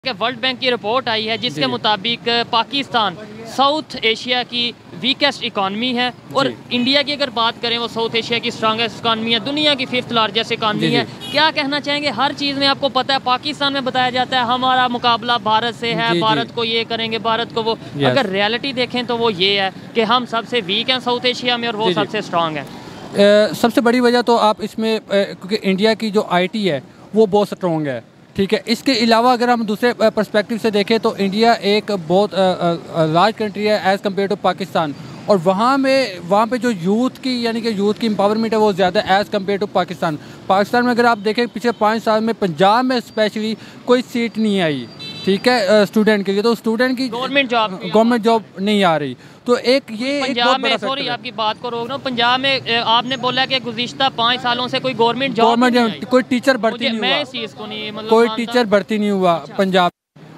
World bank की report आई है जिसके मुताबिक पाकिस्तान साउथ एशिया की वीकेस्ट इकॉनमी है और इंडिया की अगर बात करें वो साउथ एशिया की स्ट्रॉन्गेस्ट इकॉनमी है, दुनिया की 5th लार्जेस्ट इकॉनमी है। क्या कहना चाहेंगे? हर चीज़ में आपको पता है पाकिस्तान में बताया जाता है हमारा मुकाबला भारत से है, भारत को ये करेंगे, भारत को वो। अगर रियलिटी देखें तो वो ये है कि हम सबसे वीक हैं साउथ एशिया में और वो सबसे स्ट्रॉन्ग है। सबसे बड़ी वजह तो आप इसमें क्योंकि इंडिया की जो IT है वो बहुत स्ट्रॉन्ग है, ठीक है। इसके अलावा अगर हम दूसरे पर्सपेक्टिव से देखें तो इंडिया एक बहुत लार्ज कंट्री है एज़ कम्पेयर टू पाकिस्तान, और वहाँ पे जो यूथ की यानी कि यूथ की एम्पावरमेंट है वो ज़्यादा as compare to Pakistan. Pakistan में अगर आप देखें पिछले 5 साल में पंजाब में स्पेशली कोई सीट नहीं आई, ठीक है, स्टूडेंट के लिए। तो स्टूडेंट की गवर्नमेंट जॉब नहीं आ रही। तो एक ये पंजाब में, सॉरी आपकी बात को रोक रहा हूँ, पंजाब में आपने बोला कि गुज़िश्ता 5 सालों से कोई गवर्नमेंट जॉब कोई टीचर भर्ती नहीं हुआ, इस चीज़ को नहीं मतलब कोई टीचर भर्ती नहीं हुआ पंजाब।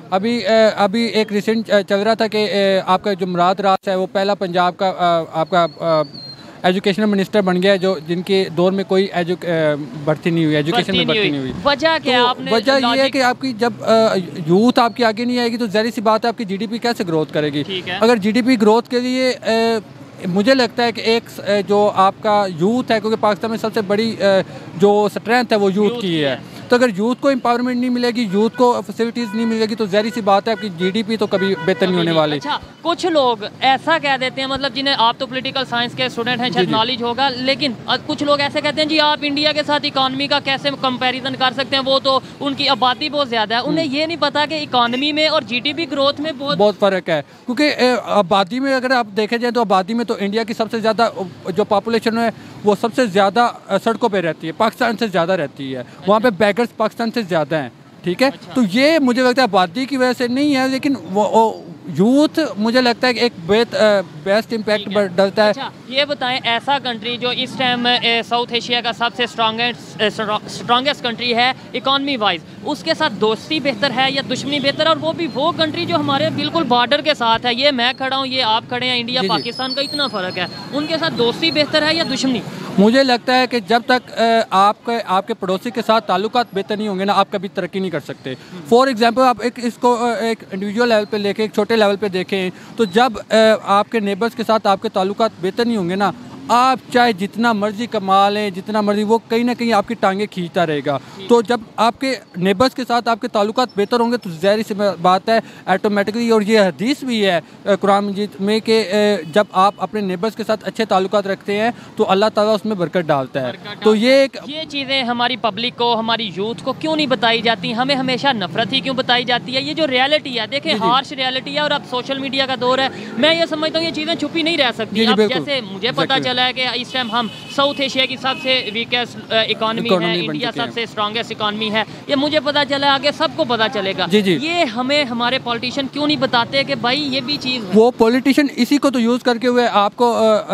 अभी एक रिसेंट चल रहा था कि आपका जो मुराद राज है वो पहला पंजाब का आपका एजुकेशनल मिनिस्टर बन गया, जो जिनके दौर में कोई भर्ती नहीं हुई, एजुकेशन में भर्ती नहीं हुई। वजह क्या है? आपने वजह ये है कि आपकी जब यूथ आपकी आगे नहीं आएगी तो ज़ाहिर सी बात है आपकी GDP कैसे ग्रोथ करेगी। अगर GDP ग्रोथ के लिए मुझे लगता है कि एक जो आपका यूथ है, क्योंकि पाकिस्तान में सबसे बड़ी जो स्ट्रेंथ है वो यूथ की है, तो अगर यूथ को एम्पावरमेंट नहीं मिलेगी, यूथ को फैसिलिटीज़ नहीं मिलेगी तो ज़ाहिर सी बात है आपकी GDP तो कभी बेहतर नहीं होने वाली। अच्छा, कुछ लोग ऐसा कह देते हैं, मतलब जिन्हें, आप तो पॉलिटिकल साइंस के स्टूडेंट हैं, शायद नॉलेज होगा, लेकिन कुछ लोग ऐसे कहते हैं जी आप इंडिया के साथ इकॉनमी का कैसे कंपैरिजन कर सकते हैं, वो तो उनकी आबादी बहुत ज़्यादा है। उन्हें ये नहीं पता कि इकॉनमी में और GDP ग्रोथ में बहुत फ़र्क है, क्योंकि आबादी में अगर आप देखे जाए तो आबादी में तो इंडिया की सबसे ज़्यादा जो पॉपुलेशन है वो सबसे ज़्यादा सड़कों पे रहती है, पाकिस्तान से ज़्यादा रहती है। वहाँ पे बैगर्स पाकिस्तान से ज़्यादा हैं, ठीक है। तो ये मुझे लगता है आबादी की वजह से नहीं है, लेकिन वो यूथ मुझे लगता है कि एक बेस्ट इम्पैक्ट डालता है। अच्छा, ये बताएं, ऐसा कंट्री जो इस टाइम साउथ एशिया का सबसे स्ट्रॉन्गेस्ट कंट्री है इकॉनमी वाइज, उसके साथ दोस्ती बेहतर है या दुश्मनी बेहतर है? और वो भी वो कंट्री जो हमारे बिल्कुल बॉर्डर के साथ है, ये मैं खड़ा हूँ, ये आप खड़े हैं, इंडिया पाकिस्तान का इतना फ़र्क है, उनके साथ दोस्ती बेहतर है या दुश्मनी? मुझे लगता है कि जब तक आपके पड़ोसी के साथ ताल्लुकात बेहतर नहीं होंगे ना, आप कभी तरक्की नहीं कर सकते। फॉर एग्जांपल आप इसको एक इंडिविजुअल लेवल पे लेके, एक छोटे लेवल पे देखें, तो जब आपके नेबर्स के साथ आपके ताल्लुकात बेहतर नहीं होंगे ना, आप चाहे जितना मर्जी कमा लें, जितना मर्जी, वो कहीं ना कहीं आपकी टांगें खींचता रहेगा। तो जब आपके नेबर्स के साथ आपके ताल्लुकात बेहतर होंगे तो ज़ाहिर सी बात है ऑटोमेटिकली, और ये हदीस भी है कुरान मजीद में कि जब आप अपने नेबर्स के साथ अच्छे ताल्लुकात रखते हैं तो अल्लाह ताला उसमें बरकत डालता है। तो ये चीज़ें हमारी पब्लिक को, हमारी यूथ को क्यों नहीं बताई जाती? हमें हमेशा नफरत ही क्यों बताई जाती है? ये जो रियलिटी है, देखें, हार्श रियलिटी है, और अब सोशल मीडिया का दौर है, मैं ये समझता हूँ ये चीज़ें छुपी नहीं रह सकती। अब जैसे मुझे पता चला है कि इस टाइम हम साउथ एशिया की सबसे वीकेस्ट इकॉनमी है, इंडिया सबसे स्ट्रॉन्गेस्ट इकॉनमी है, ये मुझे पता चला, आगे सबको पता चलेगा। ये हमें हमारे पॉलिटिशियन क्यों नहीं बताते कि भाई ये भी चीज़ है? वो पॉलिटिशियन इसी को तो यूज़ करके हुए, आपको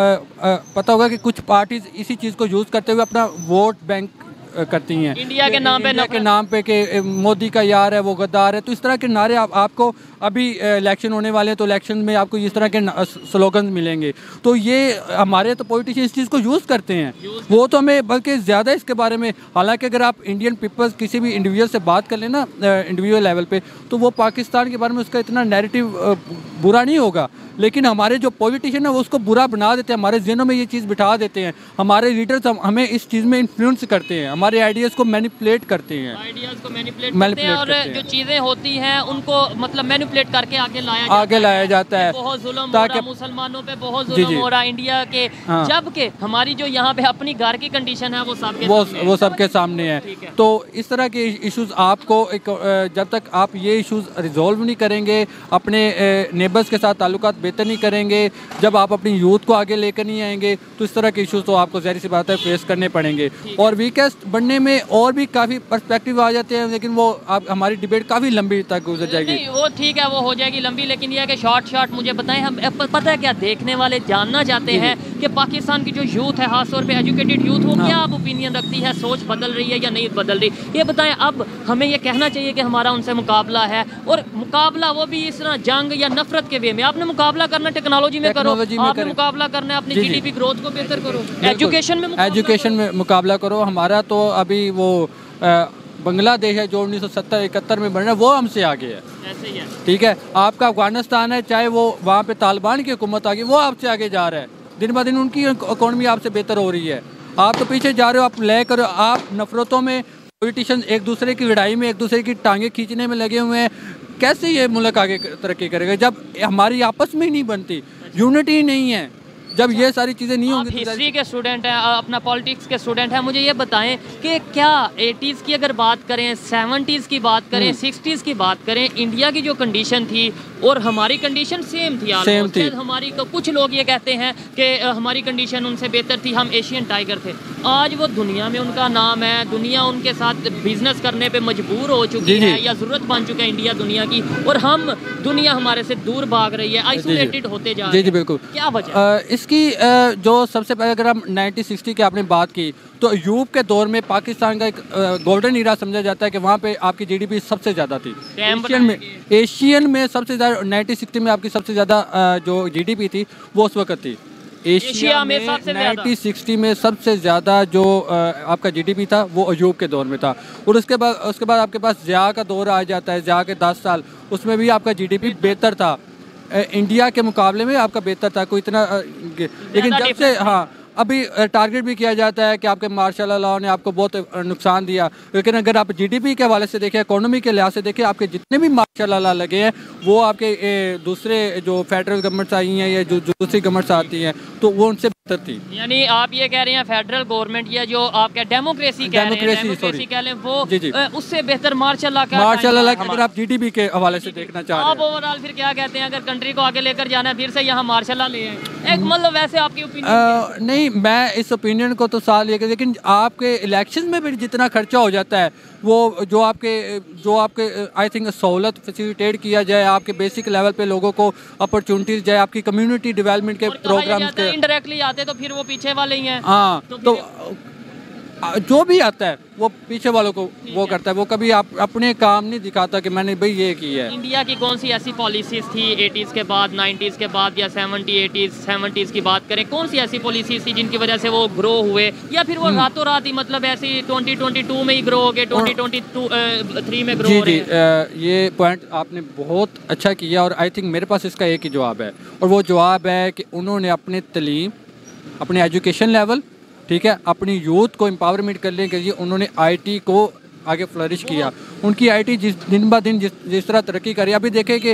पता होगा कि कुछ पार्टीज इसी चीज़ को यूज़ करते हुए अपना वोट बैंक करती हैं, इंडिया के नाम पे कि मोदी का यार है, वो गद्दार है। तो इस तरह के नारे आपको अभी इलेक्शन होने वाले हैं तो इलेक्शन में आपको इस तरह के स्लोगन मिलेंगे। तो ये हमारे तो पॉलिटिशियन इस चीज़ को यूज़ करते हैं, वो तो हमें बल्कि ज़्यादा इसके बारे में, हालांकि अगर आप इंडियन पीपल्स किसी भी इंडिविजुअल से बात कर लें ना इंडिविजुअल लेवल पे, तो वो पाकिस्तान के बारे में उसका इतना नैरेटिव बुरा नहीं होगा, लेकिन हमारे जो पॉलिटिशियन है वो उसको बुरा बना देते हैं, हमारे जहनों में ये चीज़ बिठा देते हैं, हमारे लीडर्स हमें इस चीज़ में इन्फ्लुएंस करते हैं, हमारे आइडियाज़ को मैनिपुलेट करते हैं, और जो चीज़ें होती हैं उनको मतलब मैनिपुलेट करके आगे लाया जाता है। बहुत जुल्म हो रहा, मुसलमानों पे बहुत जुल्म हो रहा इंडिया के, जबकि हमारी जो यहाँ पे अपनी घर की कंडीशन है वो सबके सामने है। तो इस तरह के इश्यूज आपको जब तक आप ये इश्यूज रिजॉल्व नहीं करेंगे, अपने नेबर्स के साथ ताल्लुकात बेहतर नहीं करेंगे, जब आप अपनी यूथ को आगे लेकर नहीं आएंगे, तो इस तरह के इश्यूज तो आपको ज़ाहिर सी बात है फेस करने पड़ेंगे। और वीकेस्ट बनने में और भी काफ़ी पर्सपेक्टिव आ जाते हैं, लेकिन वो हमारी डिबेट काफ़ी लंबी तक गुजर जाएगी। वो ठीक है, वो हो जाएगी लंबी, लेकिन यह है कि शॉर्ट मुझे बताएं, हम पता है क्या देखने वाले जानना चाहते हैं कि पाकिस्तान की जो यूथ है, खासतौर पे एजुकेटेड यूथ, वो क्या आप ओपिनियन रखती है, सोच बदल रही है या नहीं बदल रही? ये बताएं, अब हमें ये कहना चाहिए कि हमारा उनसे मुकाबला है, और मुकाबला वो भी इस तरह जंग या नफरत के वे में। आपने मुकाबला करना टेक्नोलॉजी में करो, आपने मुकाबला करना है अपनी GDP ग्रोथ को बेहतर करो, एजुकेशन में मुकाबला करो। हमारा तो अभी वो बांग्लादेश है जो 1970-71 में बना है, वो हमसे आगे है। ऐसे ही है। ठीक है, आपका अफगानिस्तान है, चाहे वो वहाँ पे तालिबान की हुकूमत आ गई, वो आपसे आगे जा रहा है। दिन ब दिन उनकी इकॉनमी आपसे बेहतर हो रही है। आप तो पीछे जा रहे हो, आप ले कर आप नफरतों में, पॉलिटिशियन एक दूसरे की लड़ाई में, एक दूसरे की टांगे खींचने में लगे हुए हैं। कैसे ये मुल्क आगे तरक्की करेगा जब हमारी आपस में ही नहीं बनती, यूनिटी ही नहीं है, जब ये सारी चीज़ें नहीं होंगी। हिस्ट्री के स्टूडेंट हैं, अपना पॉलिटिक्स के स्टूडेंट हैं, मुझे ये बताएं कि क्या 80s की अगर बात करें, 70s की बात करें, 60s की बात करें, इंडिया की जो कंडीशन थी और हमारी कंडीशन सेम थी। हमारी तो कुछ लोग ये कहते हैं कि हमारी कंडीशन उनसे बेहतर थी, हम एशियन टाइगर थे। आज वो दुनिया में उनका नाम है, दुनिया उनके साथ बिजनेस करने पे मजबूर हो चुकी है या ज़रूरत बन चुका है इंडिया दुनिया की, और हम दुनिया हमारे से दूर भाग रही है, आइसोलेटेड होते जा रहे हैं। जी बिल्कुल। क्या वजह इसकी जो सबसे पहले अगर हम 1960 की आपने बात की तो यूरोप के दौर में पाकिस्तान का एक गोल्डन ईरा समझा जाता है कि वहाँ पे आपकी जीडीपी सबसे ज़्यादा थी। एशियन में सबसे ज़्यादा 1960 में आपकी सबसे ज़्यादा जो जीडीपी थी वो उस वक्त थी। एशिया में 1960 में सबसे ज़्यादा जो आपका जीडीपी था वो यूरोप के दौर में था। और उसके बाद आपके पास ज़िया का दौर आ जाता है, ज़िया के 10 साल, उसमें भी आपका जीडीपी बेहतर था, इंडिया के मुकाबले में आपका बेहतर था, कोई इतना लेकिन जब से अभी टारगेट भी किया जाता है कि आपके मार्शल लॉ ने आपको बहुत नुकसान दिया, लेकिन अगर आप जीडीपी के हवाले से देखें, इकोनॉमी के लिहाज से देखें, आपके जितने भी मार्शल लॉ लगे हैं वो आपके दूसरे जो फेडरल गवर्नमेंट्स आई हैं या जो दूसरी गवर्नमेंट्स आती हैं तो वो उनसे बेहतर थी। यानी आप ये कह रहे हैं फेडरल गवर्नमेंट या जो आपका डेमोक्रेसी कह लें वो उससे बेहतर मार्शल लॉ अगर आप जीडीपी के हवाले से देखना चाह रहे हैं। आप ओवरऑल फिर क्या कहते हैं, अगर कंट्री को आगे लेकर जाना है फिर से यहाँ मार्शल लॉ ले आए, एक मतलब वैसे आपकी ओपिनियन? नहीं, मैं इस ओपिनियन को तो साल लेकर, लेकिन आपके इलेक्शन में भी जितना खर्चा हो जाता है वो जो आपके आई थिंक सहूलत फैसिलिटेट किया जाए, आपके बेसिक लेवल पे लोगों को अपॉर्चुनिटीज जाए, आपकी कम्युनिटी डेवलपमेंट के प्रोग्राम्स के इनडायरेक्टली आते तो फिर वो पीछे वाले ही हैं। हाँ, तो जो भी आता है वो पीछे वालों को वो करता है, वो कभी अपने काम नहीं दिखाता कि मैंने भाई ये की है। इंडिया की कौन सी ऐसी पॉलिसीज थी 80s के बाद, 90s के बाद या 70s की बात करें, कौन सी ऐसी पॉलिसीज थी जिनकी वजह से वो ग्रो हुए, या फिर वो रातों रात ही मतलब ऐसी 2022 में ही ग्रो हो गए, 2023 में ग्रो हो रहे हैं? ये पॉइंट आपने बहुत अच्छा किया और आई थिंक मेरे पास इसका एक ही जवाब है, और वो जवाब है कि उन्होंने अपने तलीम, अपने एजुकेशन लेवल, ठीक है, अपनी यूथ को एम्पावरमेंट करने के लिए उन्होंने आईटी को आगे फ्लरिश किया। उनकी आईटी दिन ब दिन जिस तरह तरक्की करी, अभी देखें कि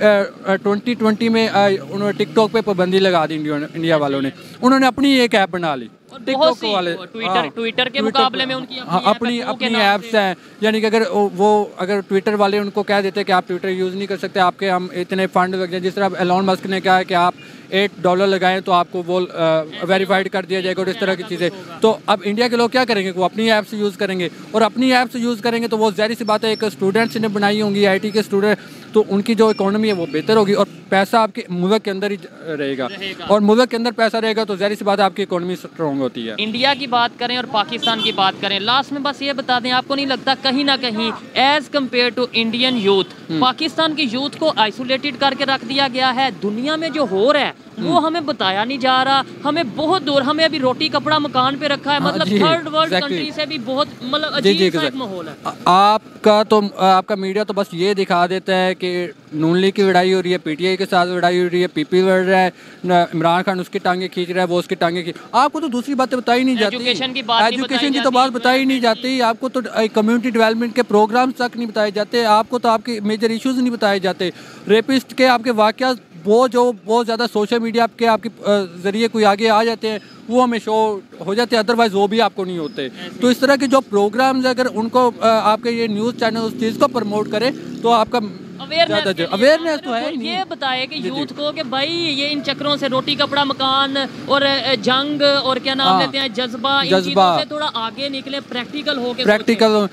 2020 में उन्होंने टिकटॉक पे पाबंदी लगा दी इंडिया वालों ने, उन्होंने अपनी एक ऐप बना ली टिकटॉक वाले, ट्विटर के मुकाबले में उनकी अपनी ऐप्स हैं। यानी कि अगर ट्विटर वाले उनको कह देते कि आप ट्विटर यूज़ नहीं कर सकते, आपके हम इतने फंड लग जाए, जिस तरह एलोन मस्क ने कहा है कि आप $8 लगाएं तो आपको वो वेरीफाइड कर दिया जाएगा और इस तरह की चीज़ें। तो अब इंडिया के लोग क्या करेंगे, वो अपनी ऐप्स यूज़ करेंगे, और अपनी ऐप्स यूज़ करेंगे तो वो ज़ाहिर सी बात है एक स्टूडेंट्स ने बनाई होंगी, आईटी के स्टूडेंट, तो उनकी जो इकोनॉमी है वो बेहतर होगी और पैसा आपके मुल्क के अंदर ही रहेगा। और मुल्क के अंदर पैसा रहेगा तो ज़ाहिर सी बात है आपकी इकोनॉमी स्ट्रॉन्ग होती है। इंडिया की बात करें और पाकिस्तान की बात करें, लास्ट में बस ये बता दें, आपको नहीं लगता कहीं ना कहीं as compare to Indian youth, Pakistan की यूथ को आइसोलेटेड करके रख दिया गया है? दुनिया में जो हो रहा है वो हमें बताया नहीं जा रहा, हमें बहुत दूर, हमें अभी रोटी कपड़ा मकान पे रखा है, मतलब थर्ड वर्ल्ड कंट्री से भी बहुत मतलब अजीब सा एक माहौल है। आपका मीडिया तो बस ये दिखा देता है कि नून लीग की लड़ाई हो रही है, पीटीआई के साथ लड़ाई हो रही है, पीपी लड़ रहा है, इमरान खान उसकी टांगे खींच रहा है, वो उसकी टांगे खींच, आपको तो दूसरी बातें बताई नहीं जाती, एजुकेशन की तो बात बताई नहीं जाती, आपको तो कम्युनिटी डेवलपमेंट के प्रोग्राम्स तक नहीं बताए जाते, आपको तो आपके मेजर इश्यूज नहीं बताए जाते, रेपिस्ट के आपके वाक़या वो जो बहुत ज़्यादा सोशल मीडिया आपके ज़रिए कोई आगे आ जाते हैं वो हमें शो हो जाते हैं, अदरवाइज़ वो भी आपको नहीं होते। तो इस तरह के जो प्रोग्राम्स अगर उनको आपके ये न्यूज़ चैनल उस चीज़ को प्रमोट करे तो आपका अवेयरनेस तो है। ये बताए कि यूथ को कि भाई ये इन चक्रों से रोटी कपड़ा मकान और जंग और क्या नाम लेते हैं जज्बा, इन चीज़ों से थोड़ा आगे निकले, प्रैक्टिकल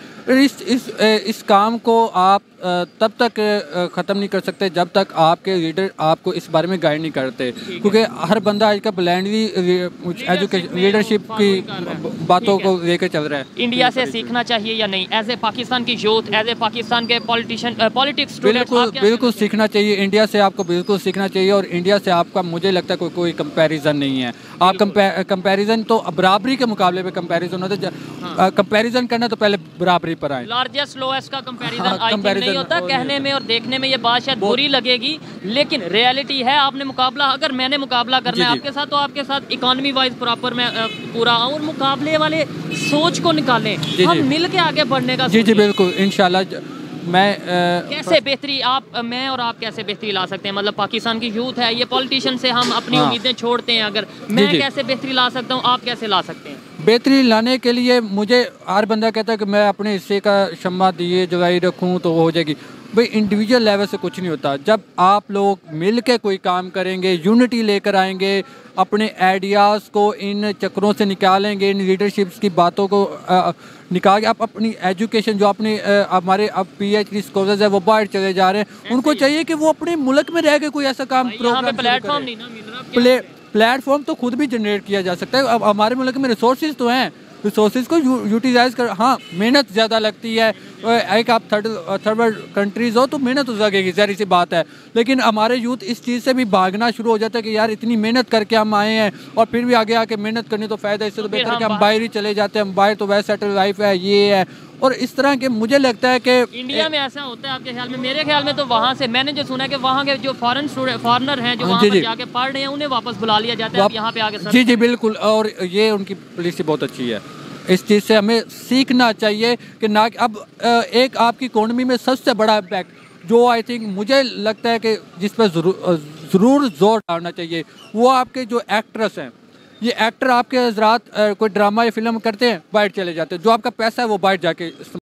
इस काम को आप तब तक ख़त्म नहीं कर सकते जब तक आपके लीडर आपको इस बारे में गाइड नहीं करते, क्योंकि हर बंदा आज का ब्लाइंडली एजुकेशन लीडरशिप की बातों को लेकर चल रहा है। इंडिया से सीखना चाहिए या नहीं, एज ए पाकिस्तान की यूथ, एज ए पाकिस्तान के पॉलिटिक्स? बिल्कुल सीखना चाहिए, इंडिया से आपको बिल्कुल सीखना चाहिए, और इंडिया से आपका मुझे लगता है कोई कंपैरिजन नहीं है। आप कंपैरिजन तो बराबरी के मुकाबले पे कंपैरिजन होता है। कंपैरिजन करना तो पहले बराबरी पर आए। लार्जेस्ट लोएस्ट का कंपैरिजन हाँ, आई थिंक नहीं होता, कहने में और देखने में ये बात शायद बुरी लगेगी, लेकिन रियलिटी है। आपने मुकाबला, अगर मैंने मुकाबला करना है आपके साथ, तो आपके साथ इकोनॉमी वाइज प्रॉपर मैं पूरा आऊँ और मुकाबले वाले सोच को निकालें, हम मिल के आगे बढ़ने का। जी बिल्कुल, इंशाल्लाह। मैं कैसे बेहतरी मैं और आप कैसे बेहतरी ला सकते हैं? मतलब पाकिस्तान की यूथ है, ये पॉलिटिशियन से हम अपनी उम्मीदें छोड़ते हैं, अगर मैं कैसे बेहतरी ला सकता हूँ, आप कैसे ला सकते हैं? बेहतरी लाने के लिए मुझे, हर बंदा कहता है कि मैं अपने हिस्से का शम्मा दिए जगाई रखूँ तो हो जाएगी। भाई इंडिविजुअल लेवल से कुछ नहीं होता। जब आप लोग मिल के कोई काम करेंगे, यूनिटी लेकर आएंगे, अपने आइडियाज़ को इन चक्रों से निकालेंगे, इन लीडरशिप्स की बातों को निकाल के आप अपनी एजुकेशन, जो अपनी हमारे अब PhD स्कॉलर्स है वो बाहर चले जा रहे हैं, उनको चाहिए कि वो अपने मुल्क में रह के कोई ऐसा काम प्रोग्राम प्लेटफॉर्म नहीं ना मिल रहा। प्लेटफॉर्म तो खुद भी जनरेट किया जा सकता है। अब हमारे मुल्क में रिसोर्सेज तो हैं, रिसोर्सेज को यूटिलाइज कर। हाँ, मेहनत ज़्यादा लगती है। एक आप थर्ड वर्ल्ड कंट्रीज हो तो मेहनत तो लगेगी, ज़ाहिर सी बात है। लेकिन हमारे यूथ इस चीज़ से भी भागना शुरू हो जाता है कि यार इतनी मेहनत करके हम आए हैं और फिर भी आगे आके मेहनत करनी तो फ़ायदा, इससे तो बेहतर कि हम बाहर ही चले जाते हैं, हम बाहर तो वैसे सेटल लाइफ है, ये है। और इस तरह के मुझे लगता है कि इंडिया में ऐसा होता है आपके ख्याल में? मेरे ख्याल में तो वहाँ से मैंने जो सुना है कि वहाँ के जो फॉरेनर हैं जो वहाँ पर जाके पढ़ रहे हैं, उन्हें वापस बुला लिया जाता है यहाँ पे आगे। जी बिल्कुल, और ये उनकी पॉलिसी बहुत अच्छी है। इस चीज़ से हमें सीखना चाहिए कि ना, अब एक आपकी इकोनॉमी में सबसे बड़ा इम्पैक्ट जो आई थिंक मुझे लगता है कि जिस पर ज़रूर जोर डालना चाहिए, वो आपके जो एक्ट्रेस हैं। ये एक्टर आपके हज़रात कोई ड्रामा या फिल्म करते हैं, बाहर चले जाते हैं, जो आपका पैसा है वो बाहर जाके